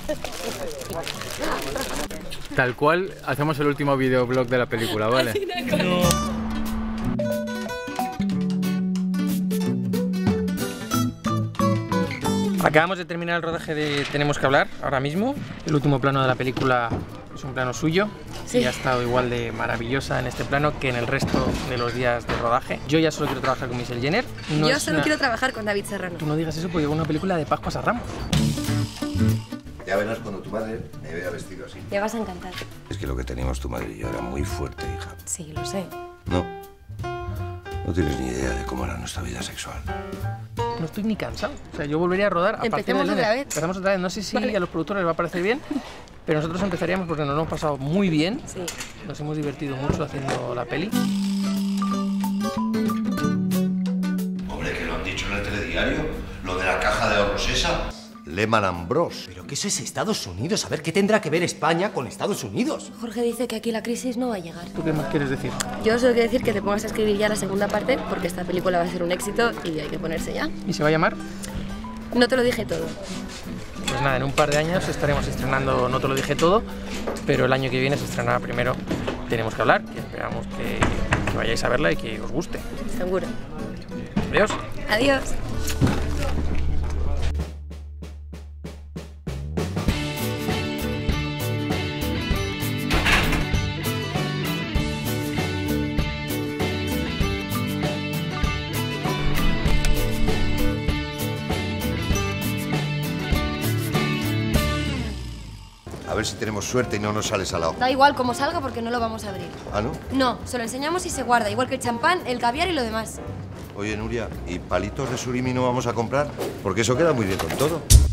Tal cual hacemos el último videoblog de la película, ¿vale? No. Acabamos de terminar el rodaje de Tenemos que hablar, ahora mismo. El último plano de la película es un plano suyo. Sí. Y ha estado igual de maravillosa en este plano que en el resto de los días de rodaje. Yo ya solo quiero trabajar con Michelle Jenner. Yo solo quiero trabajar con David Serrano. Tú no digas eso porque es una película de Pascuas a Ramos. Ya verás cuando tu madre me vea vestido así. Te vas a encantar. Es que lo que teníamos tu madre y yo era muy fuerte, hija. Sí, lo sé. No tienes ni idea de cómo era nuestra vida sexual. No estoy ni cansado. O sea, yo volvería a rodar a partir del lunes. Empezamos otra vez. No sé si a los productores les va a parecer bien, pero nosotros empezaríamos porque nos lo hemos pasado muy bien. Sí. Nos hemos divertido mucho haciendo la peli. Hombre, que lo han dicho en el telediario, lo de la caja de ahorros esa. Lehman Bros. ¿Pero qué eso es Estados Unidos? A ver, ¿qué tendrá que ver España con Estados Unidos? Jorge dice que aquí la crisis no va a llegar. ¿Tú qué más quieres decir? Yo solo quiero decir que te pongas a escribir ya la segunda parte porque esta película va a ser un éxito y hay que ponerse ya. ¿Y se va a llamar? No te lo dije todo. Pues nada, en un par de años estaremos estrenando No te lo dije todo, pero el año que viene se estrenará primero Tenemos que hablar, y esperamos que vayáis a verla y que os guste. Seguro. Adiós. Adiós. A ver si tenemos suerte y no nos sale salado. Da igual cómo salga porque no lo vamos a abrir. ¿Ah, no? No, se lo enseñamos y se guarda, igual que el champán, el caviar y lo demás. Oye, Nuria, ¿y palitos de surimi no vamos a comprar? Porque eso queda muy bien con todo.